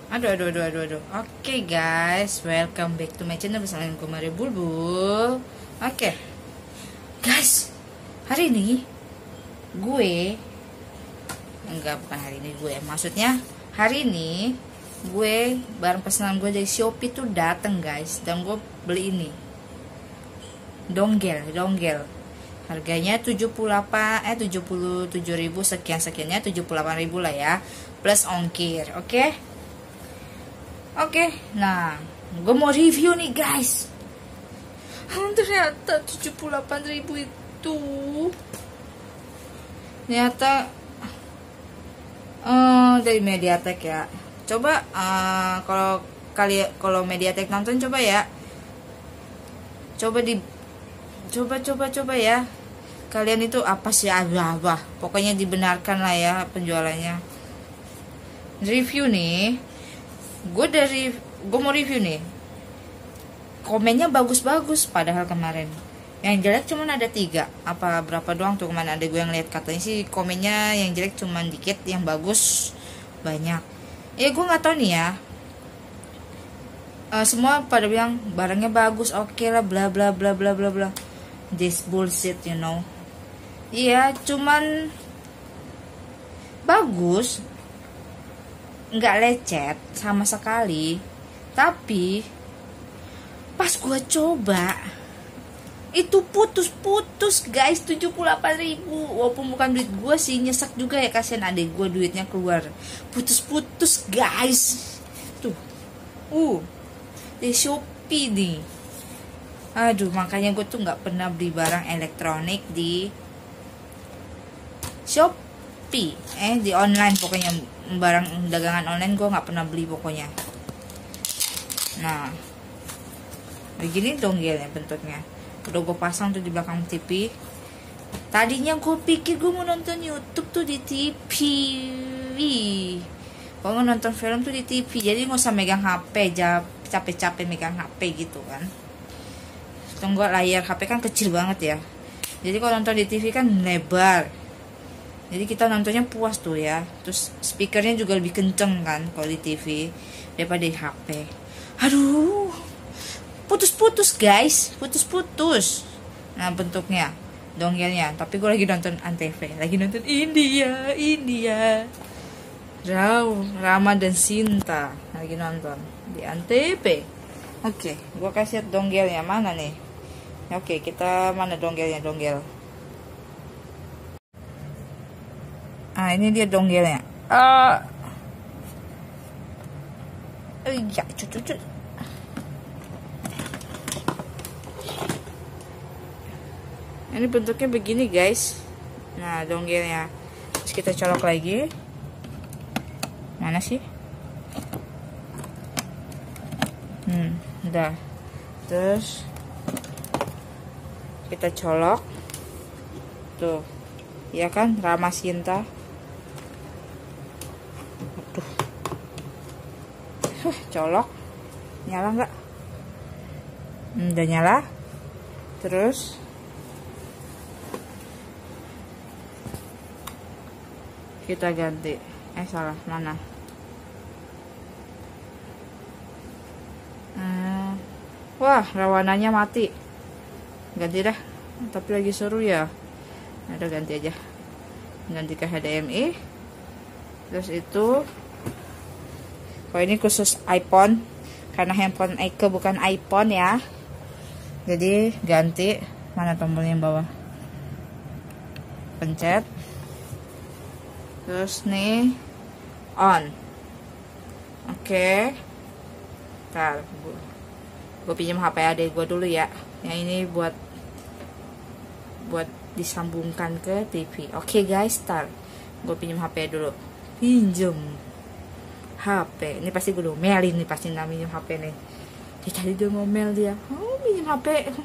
Aduh. Oke guys, welcome back to my channel bersama dengan gue Mario Bulbul. Oke guys, hari ini gue bukan hari ini gue, maksudnya hari ini gue barang pesanan gue dari Shopee tuh dateng guys, dan gue beli ini donggel. Harganya 77.000 sekiannya, 78.000 lah ya, plus ongkir. Oke, nah gue mau review nih guys. Ternyata 78.000 itu ternyata dari Mediatek ya. Coba kalau Mediatek nonton, coba ya, coba ya, kalian itu apa sih, pokoknya dibenarkan lah ya penjualannya. Review nih, gue mau review nih, komennya bagus-bagus, padahal kemarin yang jelek cuman ada 3 apa berapa doang tuh. Kemana ada gue yang lihat, katanya sih komennya yang jelek cuman dikit, yang bagus banyak. Ya gue nggak tahu nih ya, semua pada bilang barangnya bagus, oke lah, bla bla bla bla bla bla. This bullshit, you know. Iya, cuman bagus, nggak lecet sama sekali. Tapi pas gua coba itu putus guys, 78.000. Walaupun bukan duit gua sih, nyesek juga ya, kasihan adek gua duitnya keluar. Putus guys. Tuh. Di Shopee nih. Aduh, makanya gue tuh nggak pernah beli barang elektronik di Shopee. Di online, pokoknya barang dagangan online gue nggak pernah beli pokoknya. Nah, begini donggelnya bentuknya. Udah gue pasang tuh di belakang TV. Tadinya gue pikir gue mau nonton YouTube tuh di TV. Gue mau nonton film tuh di TV, jadi nggak usah megang HP, capek-capek megang HP gitu kan. Tunggu, layar HP kan kecil banget ya, jadi kalau nonton di TV kan lebar, jadi kita nontonnya puas tuh ya. Terus speakernya juga lebih kenceng kan kalau di TV daripada di HP. Aduh, putus guys, putus. Nah bentuknya dongelnya, tapi gue lagi nonton Antv, lagi nonton India Rama dan Sinta, lagi nonton di Antv. Oke, gue kasih lihat dongelnya mana nih. Oke, kita mana dongelnya, ini dia dongelnya. Ya, cucu. Ini bentuknya begini guys. Nah, dongelnya. Terus kita colok lagi. Mana sih? Udah. Terus kita colok. Tuh. Ya kan, Rama Sinta. Aduh. Colok. Nyala nggak? Udah nyala. Terus kita ganti. Salah, mana? Wah, rawanannya mati. Ganti dah. Tapi lagi seru ya. Ada, ganti aja. Ganti ke HDMI. Terus itu, kalau ini khusus iPhone, karena handphone Eike bukan iPhone ya. Jadi ganti. Mana tombolnya yang bawah? Pencet. Terus nih on. Oke. Ntar gue pinjam HP adek gue dulu ya. Yang ini buat disambungkan ke TV. Oke guys, ntar gue pinjam HP dulu. Pinjam HP. Ini pasti gue domelin nih, pasti minjem HP nih. Tadi dia ngomel dia. Minjem HP.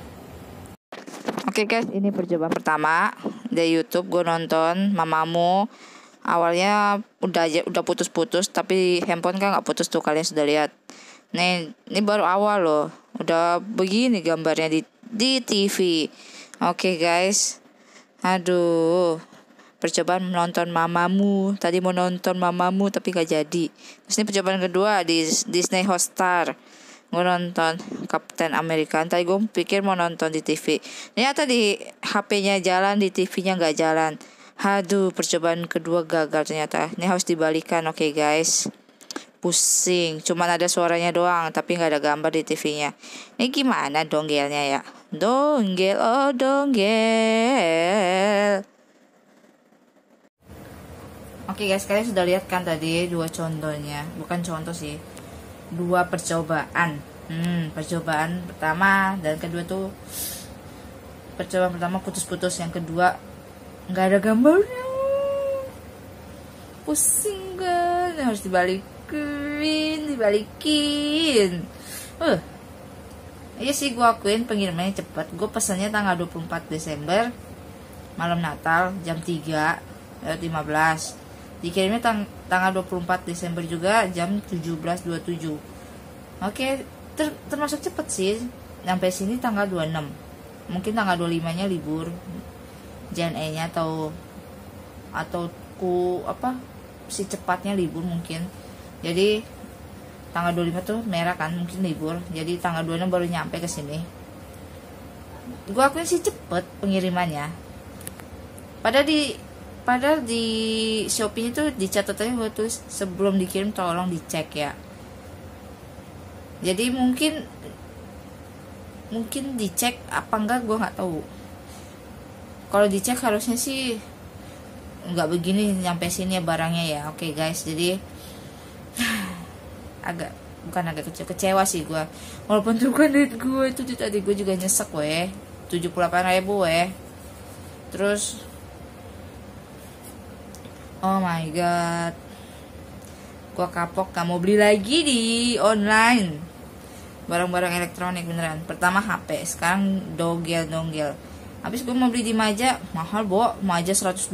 Oke guys, ini percobaan pertama dari YouTube. Gue nonton Mamamu. Awalnya udah putus-putus, tapi handphone kan nggak putus tuh, kalian sudah lihat. Ini baru awal loh, udah begini gambarnya di TV. Oke guys, aduh, percobaan menonton Mamamoo. Tadi mau nonton Mamamoo tapi gak jadi. Terus ini percobaan kedua di Disney Hotstar. Gue nonton Captain America. Tadi gue pikir mau nonton di TV. Ternyata di HP-nya jalan, di TV-nya gak jalan. Aduh, percobaan kedua gagal ternyata. Ini harus dibalikan, oke guys. Pusing, cuman ada suaranya doang, tapi gak ada gambar di TV-nya. Ini gimana donggelnya ya? Donggel, oh donggel. Oke guys, kalian sudah lihat kan tadi dua contohnya. Bukan contoh sih, dua percobaan. Percobaan pertama dan kedua tuh, percobaan pertama putus-putus, yang kedua nggak ada gambarnya. Pusing kan, harus dibalikin. Iya sih, gue akuin pengirimannya cepet. Gue pesannya tanggal 24 Desember malam Natal jam 3:15. Dikirimnya tanggal 24 Desember juga jam 17:27. Oke, termasuk cepet sih. Sampai sini tanggal 26. Mungkin tanggal 25-nya libur JNE-nya atau si cepatnya libur mungkin. Jadi tanggal 25 tuh merah kan, mungkin libur. Jadi tanggal 26 baru nyampe ke sini. Gua akuin sih cepet pengirimannya. Padahal di Shopee itu di catatannya gue tulis sebelum dikirim tolong dicek ya. Jadi mungkin dicek apa enggak gue nggak tahu. Kalau dicek harusnya sih nggak begini nyampe sini ya barangnya ya. Oke guys, jadi bukan agak kecewa sih gue. Walaupun tuh kan duit gue itu tadi gue juga nyesek 78.000 Terus oh my god, gue kapok, gak mau beli lagi di online barang-barang elektronik beneran. Pertama HP, sekarang donggel. Habis gue mau beli di Maja, mahal Maja 120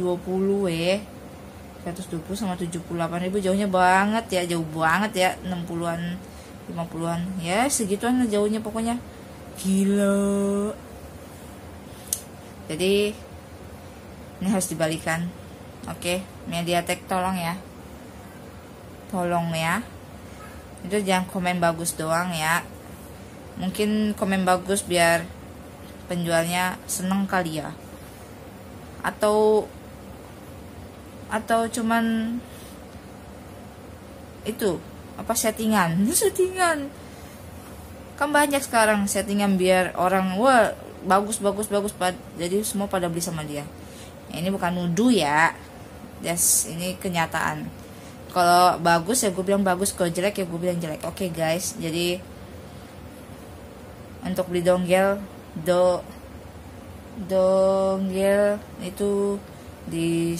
120 sama 78.000 jauhnya banget ya, jauh banget ya, 60-an 50-an ya, segituan jauhnya pokoknya, gila. Jadi ini harus dibalikan. Oke, Mediatek tolong ya. Itu jangan komen bagus doang ya. Mungkin komen bagus biar penjualnya seneng kali ya. Atau cuman itu settingan. Kan banyak sekarang settingan biar orang bagus jadi semua pada beli sama dia. Ini bukan nuduh ya. Ini kenyataan. Kalau bagus ya gue bilang bagus, kalau jelek ya gue bilang jelek. Oke guys, jadi untuk beli donggel itu di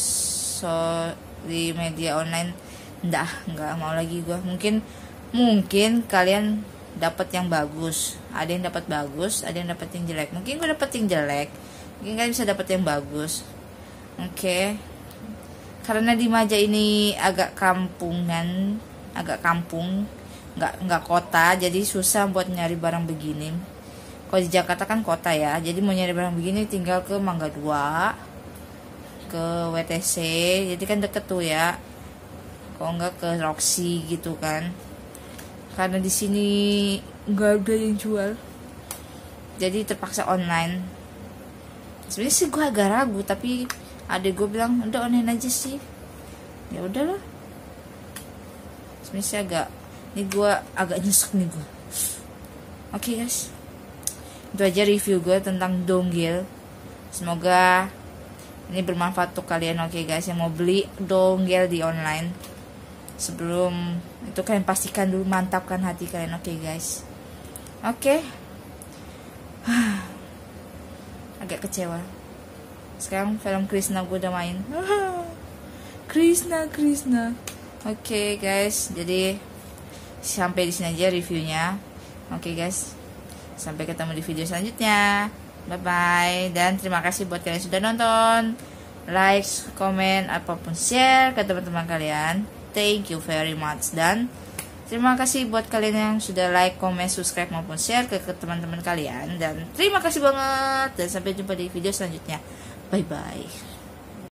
media online nggak mau lagi gue. Mungkin kalian dapat yang bagus, ada yang dapat bagus, ada yang dapat yang jelek. Mungkin gue dapat yang jelek, mungkin kalian bisa dapat yang bagus. Oke. Karena di Maja ini agak kampung, nggak kota, jadi susah buat nyari barang begini. Kalau di Jakarta kan kota ya, jadi mau nyari barang begini tinggal ke Mangga 2, ke WTC, jadi kan deket tuh ya. Kalau nggak ke Roxy gitu kan. Karena di sini nggak ada yang jual, jadi terpaksa online. Sebenarnya sih gue agak ragu, tapi adek gue bilang udah online aja sih, ya udahlah. Sebenarnya gue agak nyesek nih gue. Oke guys, itu aja review gue tentang donggel. Semoga ini bermanfaat untuk kalian. Oke guys, yang mau beli donggel di online, sebelum itu kalian pastikan dulu, mantapkan hati kalian. Oke guys. Oke. Agak kecewa. Sekarang film Krishna gue udah main. Krishna. Oke guys, jadi sampai di sini aja reviewnya. Oke guys, sampai ketemu di video selanjutnya. Bye bye, dan terima kasih buat kalian yang sudah nonton. Like, komen, apapun share ke teman-teman kalian. Thank you very much. Dan terima kasih buat kalian yang sudah like, comment, subscribe maupun share ke teman-teman kalian. Dan terima kasih banget, dan sampai jumpa di video selanjutnya. Bye bye.